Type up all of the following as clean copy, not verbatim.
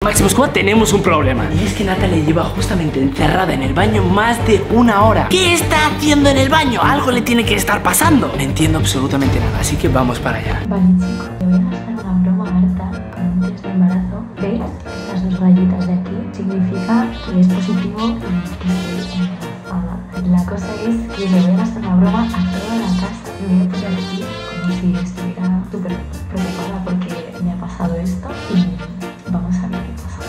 Máximo Squad, tenemos un problema. Y es que Natalia lleva justamente encerrada en el baño más de 1 hora. ¿Qué está haciendo en el baño? Algo le tiene que estar pasando. No entiendo absolutamente nada, así que vamos para allá. Vale, chicos, le voy a hacer una broma harta con un test de embarazo. ¿Veis? Estas 2 rayitas de aquí significa que es positivo y que estoy embarazada. La cosa es que le voy a hacer una broma a toda la casa. Me voy a poner aquí como si estuviera súper preocupada porque me ha pasado esto y vamos a ver qué pasa.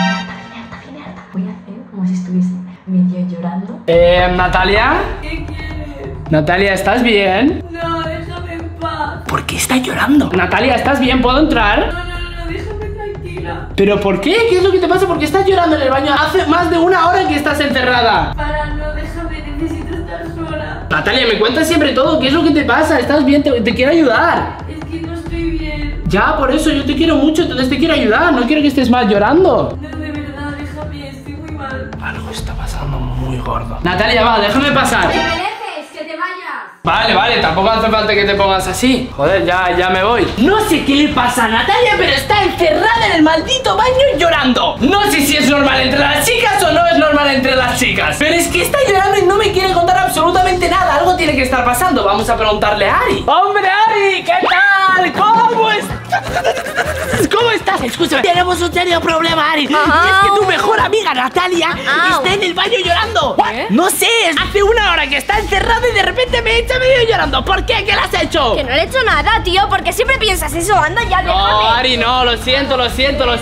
Viene harta. Voy a hacer como si estuviese medio llorando. Natalia. ¿Qué quieres? Natalia, ¿estás bien? No, déjame en paz. ¿Por qué está llorando? Natalia, ¿estás bien? ¿Puedo entrar? No, déjame tranquila. ¿Pero por qué? ¿Qué es lo que te pasa? ¿Por qué estás llorando en el baño? Hace más de 1 hora que estás encerrada. Para, no, déjame, necesito estar sola. Natalia, me cuentas siempre todo. ¿Qué es lo que te pasa? ¿Estás bien? Te quiero ayudar. Es que no estoy bien. Ya, por eso yo te quiero mucho, entonces te quiero ayudar. No quiero que estés mal llorando. No, de verdad, déjame, estoy muy mal. Algo está pasando muy gordo. Natalia, va, déjame pasar. ¡Que me dejes! ¡Que te vayas! Vale, tampoco hace falta que te pongas así. Joder, ya me voy. No sé qué le pasa a Natalia, pero está encerrada en el maldito baño llorando. No sé si es normal entre las chicas o no es normal entre las chicas, pero es que está llorando y no me quiere contar absolutamente nada. Algo tiene que estar pasando. Vamos a preguntarle a Ari. ¡Hombre, Ari! ¿Qué tal? ¿Cómo estás? ¿Cómo estás? Escúchame, tenemos un serio problema, Ari. Y es que tu mejor amiga Natalia está en el baño llorando. ¿Qué? No sé, hace 1 hora que está encerrada y de repente me echa medio llorando. ¿Por qué? ¿Qué le has hecho? Que no le he hecho nada, tío, porque siempre piensas eso. Anda ya, déjame. No, Ari, no, lo siento. No, Dios,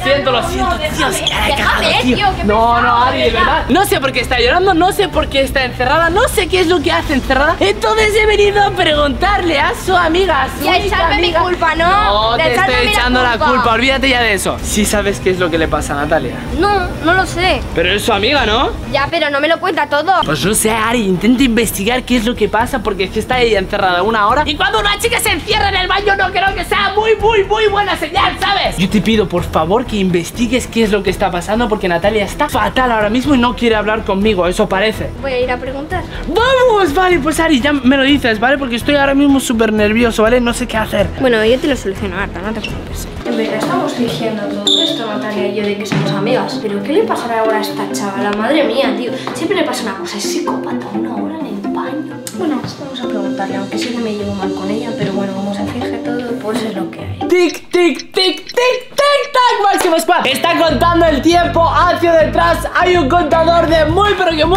déjame, cara, déjame, tío. tío, qué No, pesado, Ari, de verdad. No sé por qué está llorando, no sé por qué está encerrada, no sé qué es lo que hace encerrada. Entonces he venido a preguntarle a su amiga, a su Y a echarme mi culpa, ¿no? No, De te echarme estoy la echando la culpa. culpa, olvídate ya de eso. Sí sabes qué es lo que le pasa a Natalia. No lo sé. Pero es su amiga, ¿no? Ya, pero no me lo cuenta todo. Pues no sé, Ari, intenta investigar qué es lo que pasa, porque es que está ella encerrada 1 hora. Y cuando una chica se encierra en el baño no creo que sea muy buena señal, ¿sabes? Yo te pido, por favor, que investigues qué es lo que está pasando, porque Natalia está fatal ahora mismo y no quiere hablar conmigo, eso parece. Voy a ir a preguntar. ¡Vamos! Vale, pues Ari, ya me lo dices, ¿vale? Porque estoy ahora mismo súper nervioso, ¿vale? No sé qué hacer. Bueno, yo te lo soluciono, Arta, no te preocupes. En verdad estamos fingiendo todo esto, Natalia y yo, de que somos amigas. Pero ¿qué le pasará ahora a esta chavala? Madre mía, tío. Siempre le pasa una cosa, es psicópata, 1 hora en el baño. Bueno, vamos a preguntarle, aunque sí que me llevo mal con ella, pero bueno, como se finge todo, pues es lo que hay. Tic, tic, tic, tic, tic, tac, Máximo Squad. Está contando el tiempo hacia detrás. Hay un contador de muy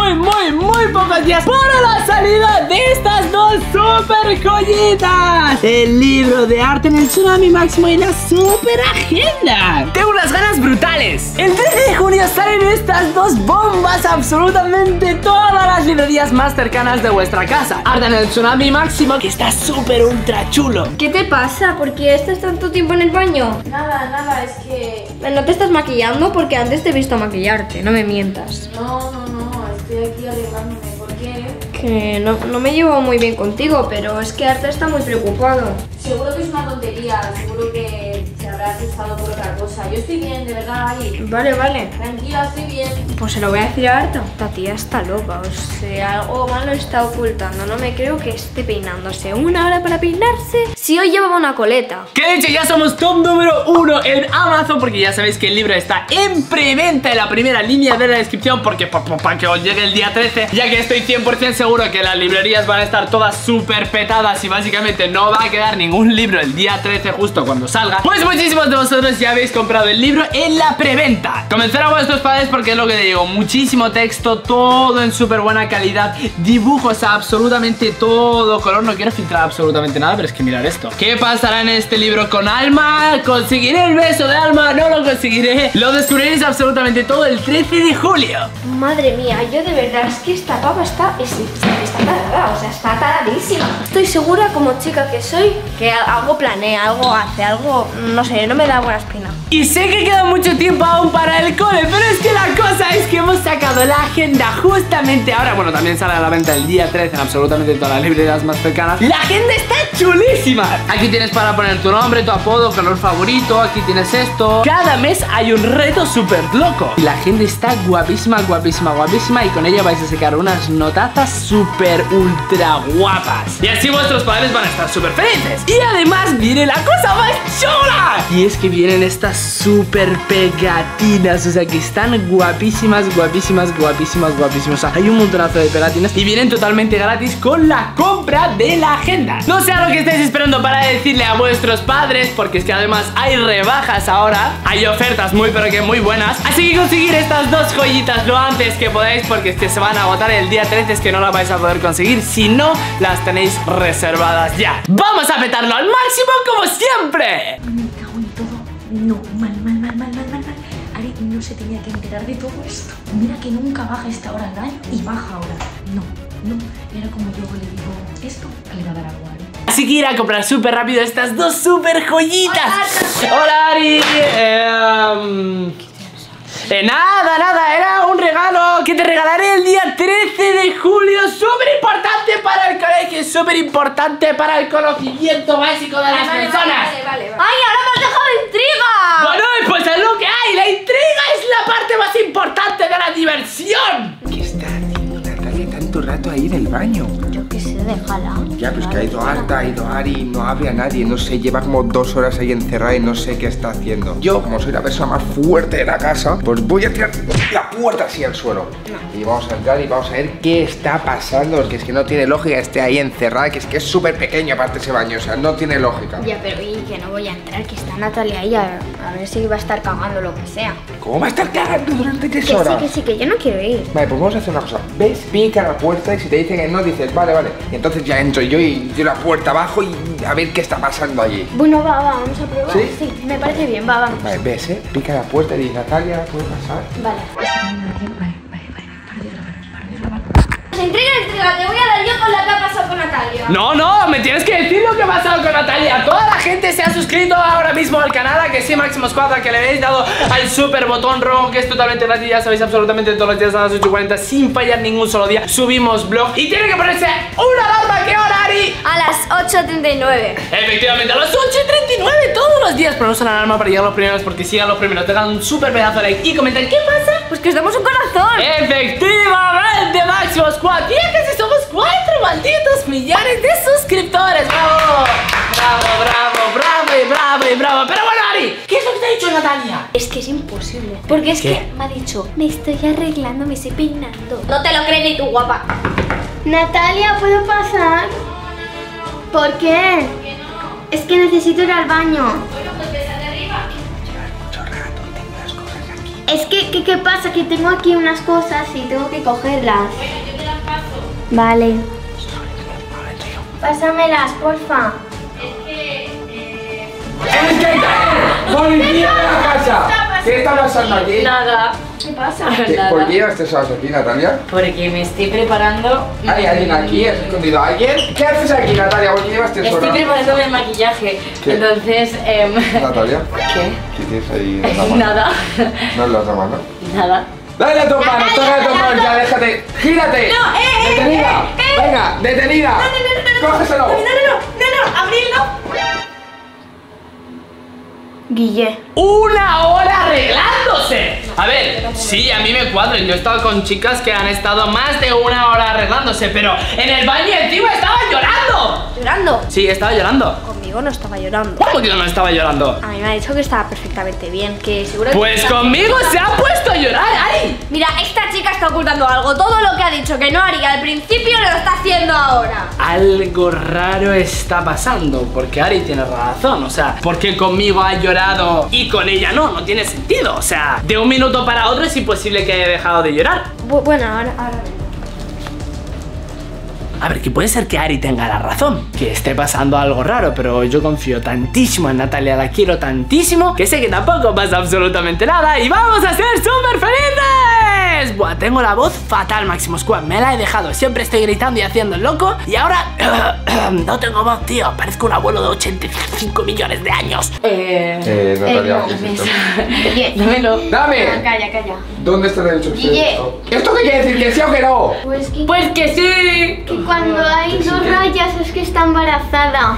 pocos días para la salida de estas 2 super joyitas: el libro de arte en el tsunami máximo y la super agenda. Tengo unas ganas brutales. El 13 de junio salen estas 2 bombas absolutamente todas las librerías más cercanas de vuestra casa. Arte en el tsunami máximo, que está súper ultra chulo. ¿Qué te pasa? ¿Por qué estás tanto tiempo en el baño? Nada, es que... ¿No te estás maquillando? Porque antes te he visto maquillarte, no me mientas. No, estoy aquí arreglándome. ¿Por qué? Que no me llevo muy bien contigo, pero es que Arta está muy preocupado. Seguro que es una tontería, seguro que se habrá asustado por otra cosa. Yo estoy bien, de verdad, Ari. Vale. Tranquila, estoy bien. Pues se lo voy a decir a Arta. Esta tía está loca, o sea, algo malo está ocultando. No me creo que esté peinándose. 1 hora para peinarse. Si hoy llevaba una coleta. Que de hecho ya somos top número 1 en Amazon, porque ya sabéis que el libro está en preventa en la primera línea de la descripción, porque para que os llegue el día 13, ya que estoy 100% seguro que las librerías van a estar todas súper petadas y básicamente no va a quedar ningún libro el día 13 justo cuando salga. Pues muchísimos de vosotros ya habéis comprado el libro en la preventa. Comenzar a vuestros padres, porque es lo que te digo, muchísimo texto, todo en súper buena calidad, dibujos a absolutamente todo color. No quiero filtrar absolutamente nada, pero es que mirad esto. ¿Qué pasará en este libro con Alma? ¿Conseguiré el beso de Alma? ¿No lo conseguiré? Lo descubriréis absolutamente todo el 13 de julio. Madre mía, yo de verdad es que esta pava está tarada, o sea, está taradísima. Estoy segura, como chica que soy, que algo planea, algo hace, algo, no sé, no me da buena espina. Y sé que queda mucho tiempo aún para el cole, pero es que la cosa es que hemos sacado la agenda justamente ahora. Bueno, también sale a la venta el día 13 en absolutamente todas las librerías más cercanas. La agenda está chulísima. Aquí tienes para poner tu nombre, tu apodo, color favorito. Aquí tienes esto. Cada mes hay un reto súper loco. Y la agenda está guapísima, guapísima, guapísima. Y con ella vais a sacar unas notazas súper ultra guapas. Y así vuestros padres van a estar súper felices. Y además viene la cosa más chula. Y es que vienen estas súper pegatinas. O sea, que están guapísimas, guapísimas, guapísimas, guapísimas. O sea, hay un montonazo de pegatinas y vienen totalmente gratis con la compra de la agenda. No sé a lo que estáis esperando para decirle a vuestros padres, porque es que además hay rebajas ahora. Hay ofertas muy pero que muy buenas. Así que conseguir estas dos joyitas lo antes que podáis, porque es que se van a agotar el día 13. Es que no las vais a poder conseguir si no las tenéis reservadas ya. ¡Vamos a petarlo al máximo como siempre! Me cago en todo. No, mal. Ari no se tenía que enterar de todo esto. Mira que nunca baja esta hora al año y baja ahora. No. Era como yo le digo esto, que le va a dar algo a Ari. Así que ir a comprar súper rápido estas dos súper joyitas. Hola, Ari. Nada, era un regalo que te regalaré el día 13 de julio. Súper importante para el colegio, súper importante para el conocimiento básico de las personas. Vale. ¡Ay, ahora me has dejado intriga! Bueno, pues es lo que hay. La intriga es la parte más importante de la diversión. ¿Qué está haciendo Natalia tanto rato ahí en el baño? Yo qué sé, déjala. Ya, pues que ha ido Arta, ha ido Ari, no abre a nadie, no sé, lleva como 2 horas ahí encerrada y no sé qué está haciendo. Yo, como soy la persona más fuerte de la casa, pues voy a tirar la puerta así al suelo. Y vamos a entrar y vamos a ver qué está pasando, porque es que no tiene lógica que esté ahí encerrada, que es súper pequeño aparte ese baño, o sea, no tiene lógica. Ya, pero y que no voy a entrar, que está Natalia ahí a ver si va a estar cagando lo que sea. ¿Cómo va a estar cagando durante 3 Que horas? sí, que yo no quiero ir. Vale, pues vamos a hacer una cosa. ¿Ves? Pica la puerta y si te dicen que no, dices, vale. Y entonces ya entro yo y tiro la puerta abajo y a ver qué está pasando allí. Bueno, vamos a probar. ¿Sí? Sí, me parece bien, vamos. Vale, ves, pica la puerta y dice, Natalia, ¿puede pasar? Vale. Vale, para de grabar. Intriga, te voy a dar yo con la que ha pasado con Natalia. No, me tienes que decir lo que ha pasado con Natalia. Toda la gente se ha suscrito ahora mismo al canal, a que sí, Máximo Squad, a que le habéis dado al super botón rojo, que es totalmente gratis. Ya sabéis, absolutamente todos los días a las 8:40, sin fallar ningún solo día, subimos vlog. Y tiene que ponerse una alarma. ¿Qué hora, Ari? A las 8:39. Efectivamente, a las 8:39 todos los días. Ponemos una alarma para llegar los primeros, porque sigan los primeros, tengan un super pedazo de like y comenten qué pasa. Pues que os damos un corazón. Efectivamente, Máximo Squad. Fíjate si somos 4 malditos millones de suscriptores. ¡Bravo! Bravo. Pero bueno, Ari, ¿qué es lo que te ha dicho Natalia? Es que es imposible. Porque es ¿Qué? que me ha dicho, me estoy arreglando, me estoy peinando. No te lo crees ni tú, guapa. Natalia, ¿puedo pasar? ¿Por qué? Es que necesito ir al baño. Es que, ¿qué pasa? Que tengo aquí unas cosas y tengo que cogerlas. Vale. Pásamelas, porfa. ¡Policía de la casa! ¿Qué está pasando aquí? Nada. ¿Qué pasa? ¿Por qué llevas 3 horas aquí, Natalia? Porque me estoy preparando. ¿Hay alguien aquí? ¿Has escondido a alguien? ¿Qué haces aquí, Natalia? ¿Por qué llevas 3 Estoy horas? preparándome el maquillaje. ¿Qué? Entonces, Natalia, ¿qué? ¿qué tienes ahí en la mano? Nada. No es la otra mano. Nada. ¡Dale a tu mano! ¡Toca a tu mano! ¡Ya, déjate! ¡Gírate! ¡No, ¡detenida! ¡Venga, detenida! ¡Cógeselo! No, abrirlo. Guille. ¡Una hora arreglándose! A ver, sí, a mí me cuadra. Yo he estado con chicas que han estado más de 1 hora arreglándose, pero en el baño encima estaba llorando. ¿Llorando? Sí, estaba llorando. Conmigo no estaba llorando. ¿Cómo que no estaba llorando? A mí me ha dicho que estaba perfectamente bien, que seguro que... Pues conmigo se ha puesto a llorar, Ari. Mira, esta chica está ocultando algo. Todo lo que ha dicho que no haría al principio lo está haciendo ahora. Algo raro está pasando, porque Ari tiene razón. O sea, porque conmigo ha llorado y con ella no tiene sentido. O sea, de un minuto para otro es imposible que haya dejado de llorar. Bueno, ahora... A ver, que puede ser que Ari tenga la razón, que esté pasando algo raro, pero yo confío tantísimo en Natalia, la quiero tantísimo, que sé que tampoco pasa absolutamente nada y vamos a ser súper felices. Pues, buah, tengo la voz fatal, Máximo Squad. Me la he dejado. Siempre estoy gritando y haciendo el loco. Y ahora no tengo voz, tío. Parezco un abuelo de 85 millones de años. Natalia, Dámelo. ¡Dame! Calla, calla. ¿Dónde está el hecho? Guille. ¿Esto qué quiere decir? ¿Que sí o que no? Pues que, Pues que sí. que cuando hay dos rayas es que está embarazada.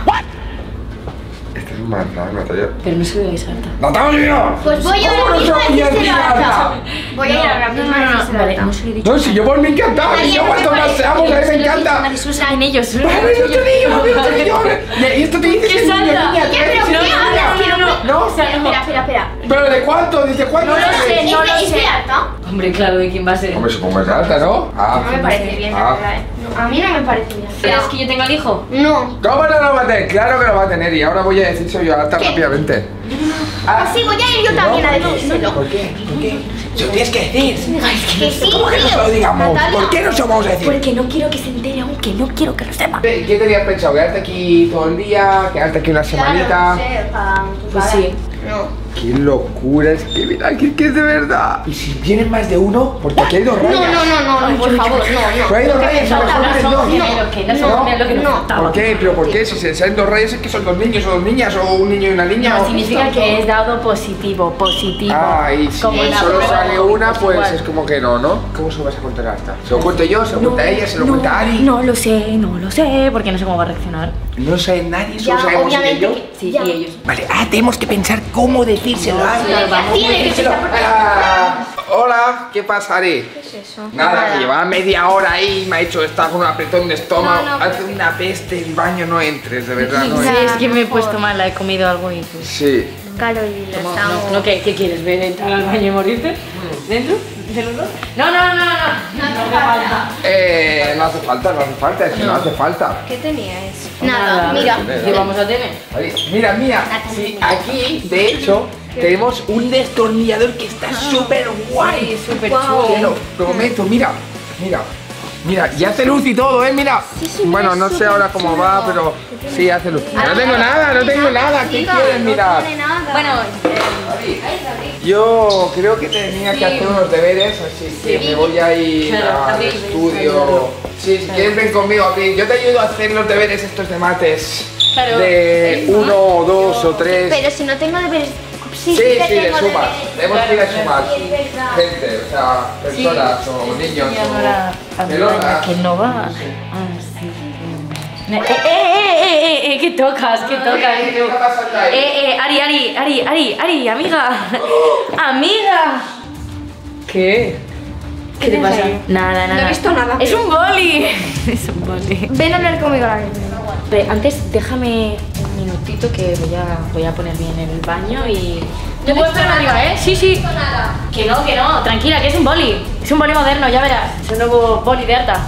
Esta es maldad, Natalia. Pero no se lo digáis harta. ¡Natalia! Pues voy a ¿Cómo ahora no mismo a se lo voy a decírselo a decir, Arta. Arta? Voy a ir ahora mismo a decírselo a Vale, Arta. no se lo he dicho. No, si yo por mí encantado. Si yo cuanto más seamos, a mí me encanta. Marisol, saben ellos. ¡Vale, yo te digo! Y esto te dice que es niño, niña. Ya, pero ¿qué hablas? Que no. ¿No? Espera. ¿Pero de cuánto? ¿Dice cuánto? No lo sé, no lo ¿Es de sé. Arta? Hombre, claro, ¿de quién va a ser? Hombre, supongo que es alta, ¿no? Ah. No me parece bien, la verdad, ¿eh? No, a mí no me parece bien. ¿Quieres que yo tenga el hijo? No. ¿Cómo no lo va a tener? Claro que lo va a tener y ahora voy a decírselo yo a Arta rápidamente. Así voy a ir yo también a decírselo. ¿Por qué? ¿Por qué? Se lo tienes que decir. Que sí, ¿Cómo que no se tío. lo digamos? Natalia. ¿Por qué no se lo vamos a decir? Porque no quiero que se entere, aunque no quiero que lo sepa. ¿Qué tenías pensado? ¿Quedarte aquí todo el día? ¿Quedarte aquí una semanita? Claro, no sé, para tu Pues cara. sí. No. ¡Qué locura! Es que mira, que es de verdad. ¿Y si vienen más de uno? Porque aquí hay dos rayas. No, por favor, no. Pero hay dos rayas, a lo mejor vienen dos. lo que nos no. faltaba. ¿Por qué? ¿Pero por qué? Si se salen dos rayas es que son dos niños o dos niñas o un niño y una niña. No, o significa que es dado positivo. Ah, y si Como la solo prueba sale de una, COVID, pues igual. es como que no, ¿no? ¿Cómo se lo vas a contar a Arta? ¿Se lo cuento yo? ¿Se lo cuenta ella? ¿Se lo cuenta Ari? No lo sé, porque no sé cómo va a reaccionar. No lo sabe nadie, solo Ya, sabemos ella y obviamente yo. que- Sí, Ya. y ellos. Vale, tenemos que pensar cómo decírselo a Arta. Tiene que ser. Hola, ¿qué pasa, Ari? ¿Qué es eso? Nada, que llevaba media hora ahí y me ha hecho estar con un apretón de estómago. No, Hace una peste el baño, no entres, de verdad, no Sí, entres. es que me he puesto mala, he comido algo y pues... Sí. Carolina, estamos. No, ¿qué quieres? ¿Ver entrar al baño y morirte? ¿Dentro? ¿De los dos? No. No hace falta. No hace falta, es que no hace falta. ¿Qué teníais? Nada, mira. ¿Qué vamos a tener? Ahí, mira, sí, aquí, de hecho, tenemos un destornillador que está súper guay. Súper Guau. chulo. Te lo prometo, mira, y hace luz y todo, mira. Bueno, no sé ahora cómo va, pero sí hace luz. No tengo nada, ¿qué quieres mirar? Bueno, Yo creo que tenía que hacer unos deberes, así que me voy a ir Claro, al Abril, estudio. Sí, si quieres ven conmigo, Abril. Yo te ayudo a hacer los deberes estos de mates. Claro. De 1 o 2 o 3. Pero si no tengo deberes. Sí, que de tengo sumas. deberes. Tenemos que ir a sumar. Sí, es verdad. Gente, o sea, personas o niños o pelotas. que no va. Ah, sí. ¿Qué tocas? ¿Qué tocas? ¿Qué está pasando ahí? Ari, amiga. Amiga. ¿Qué? ¿Qué te pasa? Nada. No he visto nada. Es un boli. Es un boli. Ven a hablar conmigo ahora mismo. Pero antes déjame un minutito que voy a ponerme en el baño y... ¿Te puedo esperar arriba, eh? Sí. Que no, tranquila, que es un boli. Es un boli moderno, ya verás. Es un nuevo boli de Arta.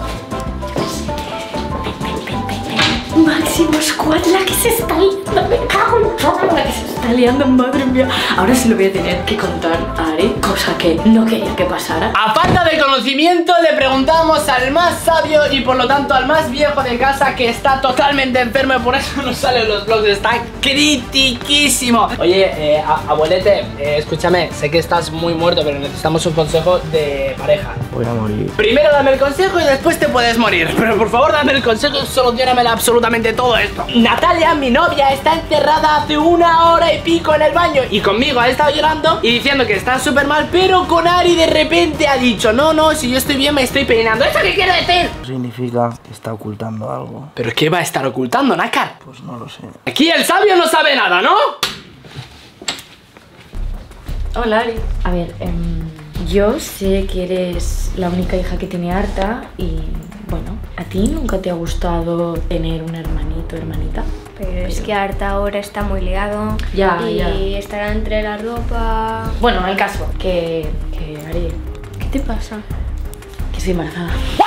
Máximo Squad, la que se está liando, me cago en todo, la que se está liando, madre mía. Ahora sí lo voy a tener que contar a Ari, cosa que no quería que pasara. A falta de conocimiento le preguntamos al más sabio y por lo tanto al más viejo de casa, que está totalmente enfermo y por eso no salen los vlogs, está critiquísimo. Oye, abuelete, escúchame, sé que estás muy muerto, pero necesitamos un consejo de pareja. Voy a morir. Primero dame el consejo y después te puedes morir. Pero por favor dame el consejo y solucionamela absolutamente todo esto. Natalia, mi novia, está encerrada hace 1 hora y pico en el baño y conmigo ha estado llorando y diciendo que está súper mal, pero con Ari de repente ha dicho no, si yo estoy bien me estoy peinando. ¿Eso qué quiere decir? Significa que está ocultando algo. ¿Pero qué va a estar ocultando, Nácar? Pues no lo sé. Aquí el sabio no sabe nada, ¿no? Hola, Ari. A ver, yo sé que eres la única hija que tiene Arta y, bueno, ¿a ti nunca te ha gustado tener un hermanito o hermanita? Pero es que Arta ahora está muy liado. Ya, y ya. estará entre la ropa. Bueno, el caso, que Ari, ¿Qué te pasa? que estoy embarazada.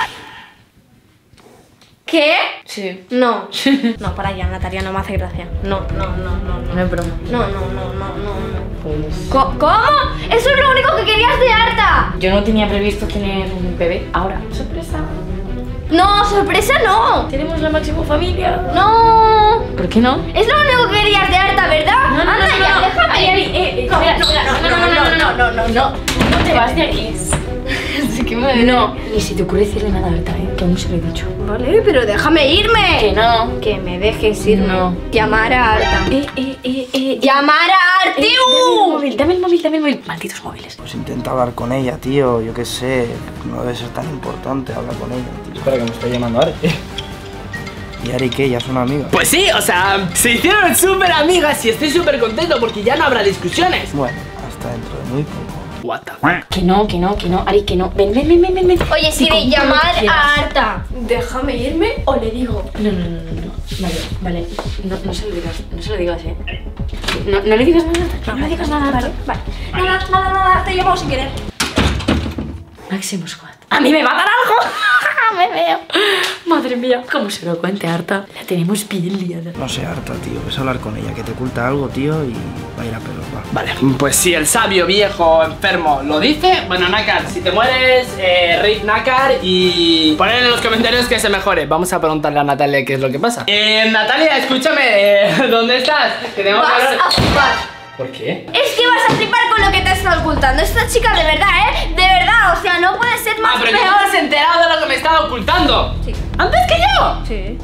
¿Qué? Sí. No. No, para allá, Natalia, no me hace gracia. No. No es broma. No. Pues... ¿Cómo? Eso es lo único que querías de Arta. Yo no tenía previsto tener un bebé. Ahora, sorpresa. No, sorpresa no. Tenemos la máxima familia. No. ¿Por qué no? Es lo único que querías de Arta, ¿verdad? Anda ya, déjame. Ari, espera, no. no te vas de aquí. Así que no, ni si te ocurre decirle nada a Arta, que aún no se lo he dicho. Vale, pero déjame irme. Que no. Que me dejes ir. No. Llamar a Arta. ¡Llamar a Artiu! Dame el móvil. Malditos móviles. Pues intenta hablar con ella, tío. Yo qué sé. No debe ser tan importante hablar con ella, tío. Espera, que me está llamando Ari. ¿Y Ari qué? ¿Ya son amigas? Pues sí, o sea, se hicieron súper amigas y estoy súper contento porque ya no habrá discusiones. Bueno, hasta dentro de muy poco. What the fuck? Que no, Ari, que no. Ven. Oye, Siri, llamar a Arta. Déjame irme o le digo. No. Vale. No se lo digas, No le digas nada. No le digas nada. Vale. Nada, te llamo sin querer. Máximo Squad. ¡A mí me va a dar algo! Me veo. Madre mía, ¿cómo se lo cuente, Arta? La tenemos bien liada. No sé, Arta, tío. Ves a hablar con ella, que te oculta algo, tío, y va a ir a pelos, va. Vale, pues si el sabio viejo enfermo lo dice, bueno, Nácar, si te mueres, Rip Nácar y poner en los comentarios que se mejore. Vamos a preguntarle a Natalia qué es lo que pasa. Natalia, escúchame, ¿dónde estás? Que tengo que hablar. Vas a flipar. ¿Por qué? Es que vas a flipar con lo que te está ocultando esta chica, de verdad, De verdad, o sea, no puede ser más pero peor. tú te has enterado de lo que me estaba ocultando. Sí. ¿Antes que yo? Sí.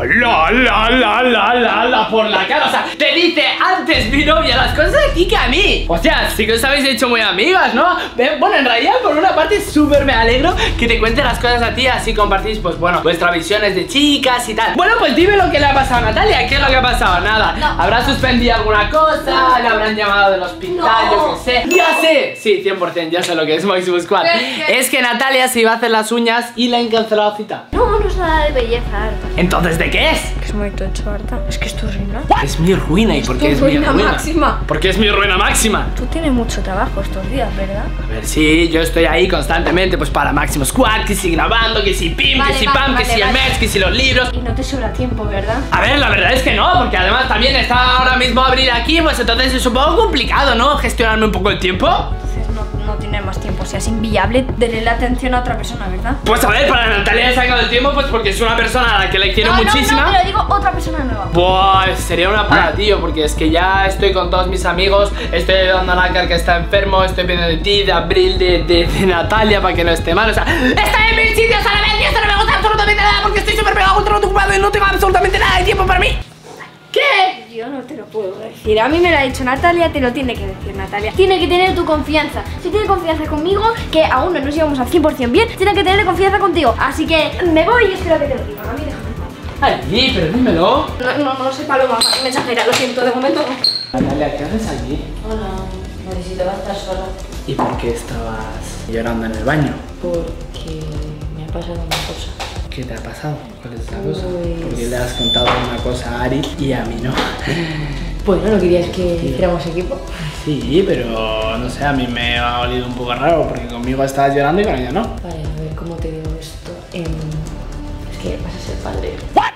La por la cara. O sea, te dice antes mi novia las cosas a ti que a mí. O sea, sí que os habéis hecho muy amigas, ¿no? Bueno, en realidad, por una parte, súper me alegro que te cuente las cosas a ti. Así compartís, pues bueno, vuestras visiones de chicas y tal. Bueno, pues dime lo que le ha pasado a Natalia. ¿Qué es lo que ha pasado? Nada. No. ¿Habrá suspendido alguna cosa? ¿Le habrán llamado del hospital? No. Yo qué sé. ¡Ya sé! Sí, 100%, ya sé lo que es Máximo Squad. ¿Qué? Es que Natalia se iba a hacer las uñas y le han cancelado cita. No es nada de belleza, Arta. Entonces, ¿de qué es? Es muy tocho, Arta. Es que es tu ruina. Es mi ruina. ¿Y por qué es mi ruina ruina? máxima. Porque es mi ruina máxima. Tú tienes mucho trabajo estos días, ¿verdad? A ver, sí, yo estoy ahí constantemente, pues para Máximo Squad, que si grabando, que si pim, Vale, que si vale, pam, que vale, si el vale. merch, que si los libros. Y no te sobra tiempo, ¿verdad? A ver, la verdad es que no, porque además también está ahora mismo abrir aquí, pues entonces es un poco complicado, ¿no? Gestionarme un poco el tiempo. Entonces no tienes más tiempo. O sea, es inviable darle la atención a otra persona, ¿verdad? Pues a ver, para Natalia he sacado el tiempo, pues porque es una persona a la que le quiero muchísima. No, te lo digo, otra persona nueva. Buah, sería una para, tío, porque es que ya estoy con todos mis amigos. Estoy ayudando a Nácar que está enfermo. Estoy pidiendo de ti, de Abril, de Natalia para que no esté mal. O sea, está en 1000 sitios a la vez y esto no me gusta absolutamente nada porque estoy súper pegado, ultra ocupado y no tengo absolutamente nada de tiempo para mí. ¿Qué? Yo no te lo puedo decir. A mí me lo ha dicho Natalia, te lo tiene que decir Natalia. Tiene que tener tu confianza. Si tiene confianza conmigo, que aún no nos llevamos al 100% bien, tiene que tener confianza contigo. Así que me voy y espero que te lo digan. A mí déjame. Ay, pero dímelo. No sé, Paloma, mensajera, lo siento, de momento no. Natalia, ¿qué haces aquí? Hola, necesitaba estar sola. ¿Y por qué estabas llorando en el baño? Porque me ha pasado una cosa. ¿Qué te ha pasado? ¿Cuál es esa cosa? Pues- Porque le has contado una cosa a Ari y a mí no. Bueno, ¿no querías que hiciéramos equipo? Sí, pero no sé, a mí me ha olido un poco raro porque conmigo estabas llorando y con ella no. Vale, a ver, ¿cómo te digo esto? Es que vas a ser padre.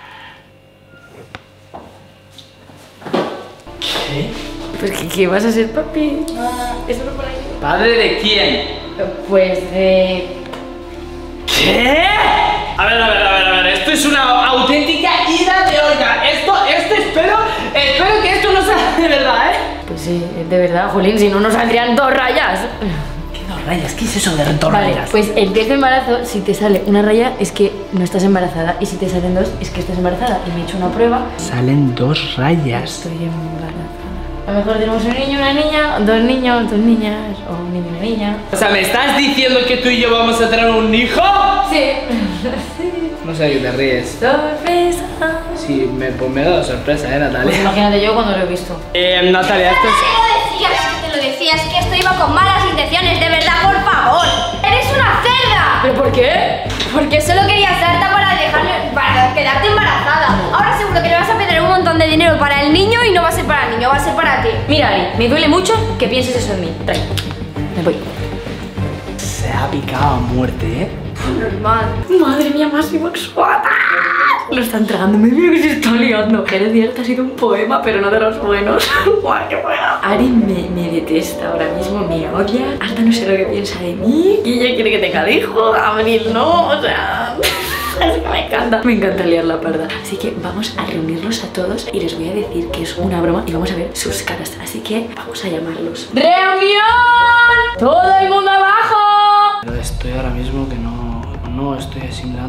¿Qué? Pues que vas a ser papi. Eso no por ahí. ¿Padre de quién? Pues de... ¿Qué? A ver, esto es una auténtica ida de olla. Esto espero que esto no sea de verdad, ¿eh? Pues sí, de verdad, Jolín, si no nos saldrían 2 rayas. ¿Qué 2 rayas? ¿Qué es eso de 2 Vale, rayas? pues empieza embarazo, si te sale una raya es que no estás embarazada y si te salen 2 es que estás embarazada. Y me he hecho una prueba. Salen 2 rayas. Estoy embarazada. A lo mejor tenemos un niño, una niña, 2 niños, 2 niñas, o un niño y una niña. O sea, ¿me estás diciendo que tú y yo vamos a tener un hijo? Sí. No sé, que te ríes. Sorpresa. Sí, me ha dado sorpresa, Pues Natalia. imagínate yo cuando lo he visto. Natalia, esto es... Te lo decías, que esto iba con malas intenciones, de verdad, por favor. ¡Eres una cerda! ¿Pero por qué? Porque solo querías darte para quedarte embarazada. Ahora seguro que le vas a pedir un montón de dinero para el niño y no va a ser para el niño, va a ser para ti. Mira, Ari, me duele mucho que pienses eso en mí. Trae. Me voy. Se ha picado a muerte, ¿eh? Normal. Madre mía, Máximo Squad. Lo están tragando, me veo que se está liando. Jerez Dierta ha sido un poema, pero no de los buenos. Guau, qué buena. Ari me detesta ahora mismo, me odia. Hasta no sé lo que piensa de mí. Y ella quiere que tenga hijo. Abril no, o sea... Es que me encanta liar la parda. Así que vamos a reunirlos a todos y les voy a decir que es una broma y vamos a ver sus caras. Así que vamos a llamarlos. ¡Reunión! ¡Todo el mundo abajo!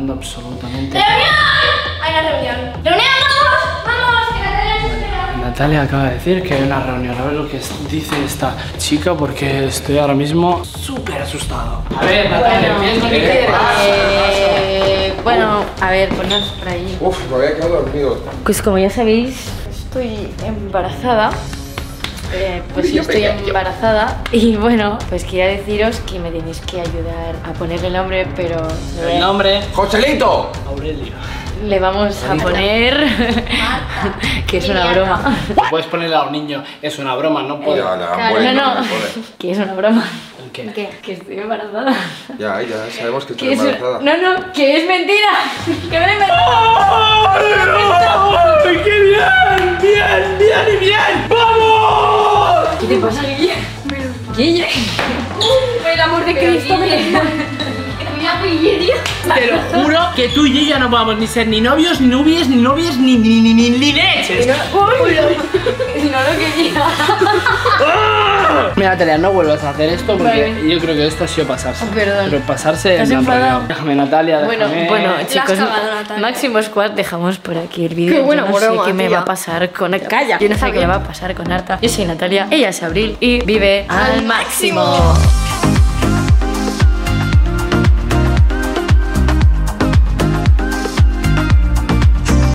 esperando absolutamente. ¡Reunión! Hay una reunión. ¡Reunión, vamos! ¡Vamos! Que Natalia nos espera. Natalia acaba de decir que hay una reunión. A ver lo que dice esta chica porque estoy ahora mismo súper asustado. A ver, Natalia, ¿qué es lo que quieres? Bueno, a ver, ponnos por ahí. Uf, me había quedado dormido. Pues como ya sabéis, estoy embarazada. Pues yo estoy embarazada y bueno, pues quería deciros que me tenéis que ayudar a ponerle el nombre, pero El nombre, ¡Joselito! Aurelio. le vamos a poner que es una broma. Puedes ponerle a un niño, es una broma, no puedo. Ya, la No, bueno, no, joder. que es una broma. ¿Qué? Que estoy embarazada. Ya sabemos que Que estás es, embarazada. no, que es mentira. Que me lo he inventado. ¡Ay, qué bien! ¡Bien, bien y bien! ¡Vamos! ¿Qué te pasa, Guille? Guille. Por el amor de Cristo, me cuidado, Guille, tío. Te lo juro que tú y yo ya no vamos ni ser ni novios, ni novias, ni leches. Si no lo quería. Mira, Natalia, no vuelvas a hacer esto porque Vale. yo creo que esto ha sido pasarse. Perdón. Pero pasarse ¿Te has en plan enfadado? rollo, déjame, Natalia, déjame. Bueno, chicos, cagado, Natalia. Máximo Squad, dejamos por aquí el vídeo. Qué buena Yo no sé broma, qué me tía. va a pasar con... Calla. Yo no sé qué me va a pasar con Arta. Yo soy Natalia, ella es Abril y vive al máximo.